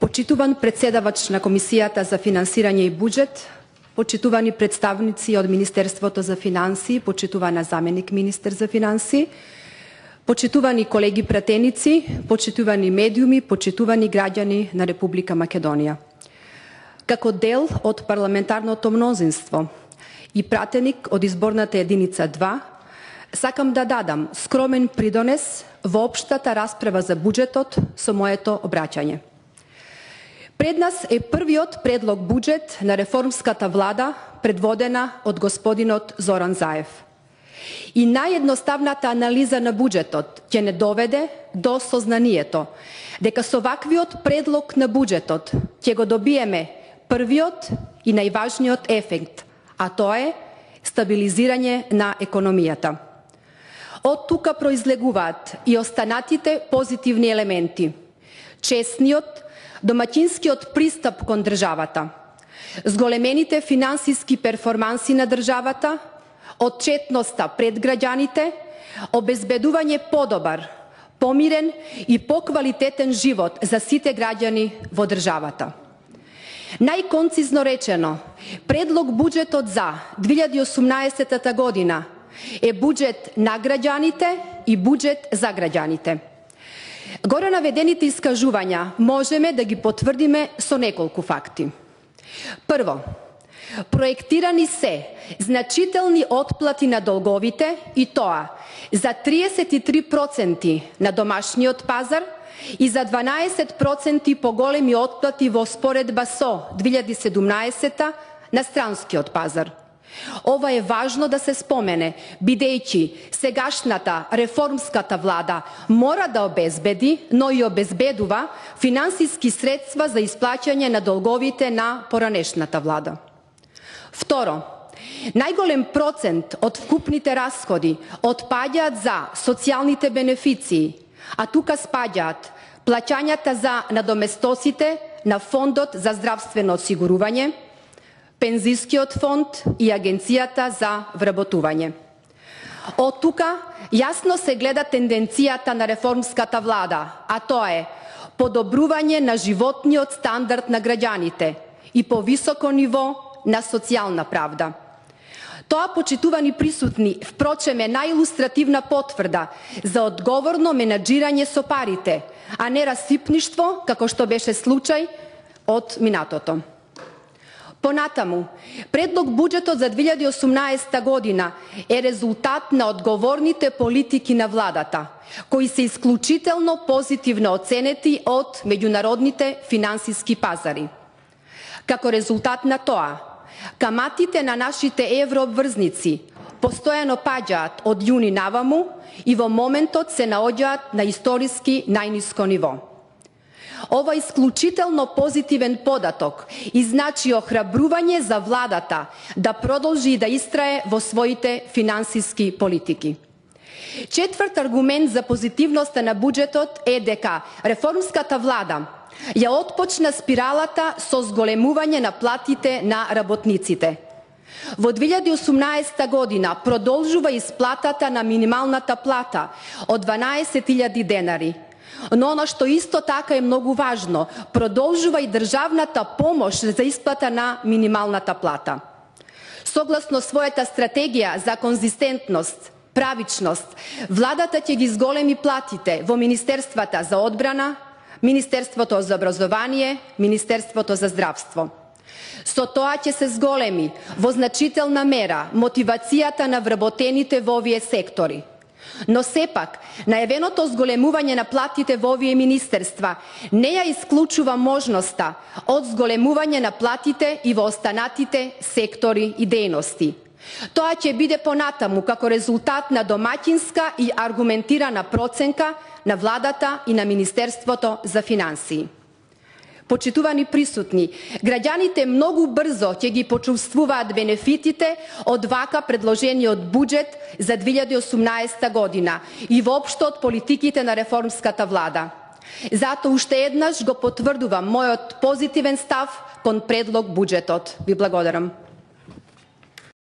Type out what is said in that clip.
Почитуван председавач на Комисијата за финансирање и буџет, почитувани представници од Министерството за финансии, почитувана заменик министер за финансии, почитувани колеги пратеници, почитувани медиуми, почитувани граѓани на Република Македонија. Како дел од парламентарното мнозинство и пратеник од изборната единица 2, сакам да дадам скромен придонес во општата расправа за буџетот со моето обраќање. Пред нас е првиот предлог буџет на реформската влада, предводена од господинот Зоран Заев. И наједноставната анализа на буџетот ќе не доведе до сознанието дека со ваквиот предлог на буџетот ќе го добиеме првиот и најважниот ефект, а тоа е стабилизирање на економијата. Од тука произлегуваат и останатите позитивни елементи. Честниот, домаќинскиот пристап кон државата, зголемените финансиски перформанси на државата, отчетноста пред граѓаните, обезбедување подобар, помирен и поквалитетен живот за сите граѓани во државата. Најконцизно речено, предлог буџетот за 2018 година е буџет на граѓаните и буџет за граѓаните. Горе наведените искажувања можеме да ги потврдиме со неколку факти. Прво, проектирани се значителни отплати на долговите и тоа за 33% на домашниот пазар и за 12% поголеми отплати во споредба со 2017 на странскиот пазар. Ова е важно да се спомене, бидејќи сегашната реформската влада мора да обезбеди, но и обезбедува финансиски средства за исплаќање на долговите на поранешната влада. Второ, најголем процент од вкупните расходи отпаѓаат за социјалните бенефиции, а тука спаѓаат плаќањата за надоместосите на Фондот за здравствено осигурување, Пензискиот фонд и Агенцијата за вработување. Од тука јасно се гледа тенденцијата на реформската влада, а тоа е подобрување на животниот стандард на граѓаните и повисоко ниво на социјална правда. Тоа, почитувани присутни, впрочем е најилустративна потврда за одговорно менаџирање со парите, а не расипништво, како што беше случај од минатото. Понатаму, предлог буџетот за 2018 година е резултат на одговорните политики на владата, кои се исклучително позитивно оценети од меѓународните финансиски пазари. Како резултат на тоа, каматите на нашите еврообврзници постојано паѓаат од јуни наваму и во моментот се наоѓаат на историски најниско ниво. Ова исклучително позитивен податок и значи охрабрување за владата да продолжи и да истрае во своите финансиски политики. Четврт аргумент за позитивноста на буџетот е дека реформската влада ја отпочна спиралата со зголемување на платите на работниците. Во 2018 година продолжува исплатата на минималната плата од 12.000 денари. Но оно што исто така е многу важно, продолжува и државната помош за исплата на минималната плата. Согласно својата стратегија за конзистентност, правичност, владата ќе ги зголеми платите во Министерствата за одбрана, Министерството за образование, Министерството за здравство. Со тоа ќе се зголеми во значителна мера мотивацијата на вработените во овие сектори. Но сепак, најавеното зголемување на платите во овие министерства не ја исклучува можноста од зголемување на платите и во останатите сектори и дејности. Тоа ќе биде понатаму како резултат на домаќинска и аргументирана проценка на владата и на Министерството за финансии. Почитувани присутни, граѓаните многу брзо ќе ги почувствуваат бенефитите од вака предложениот буџет за 2018 година и воопшто од политиките на реформската влада. Затоа уште еднаш го потврдувам мојот позитивен став кон предлог буџетот. Ви благодарам.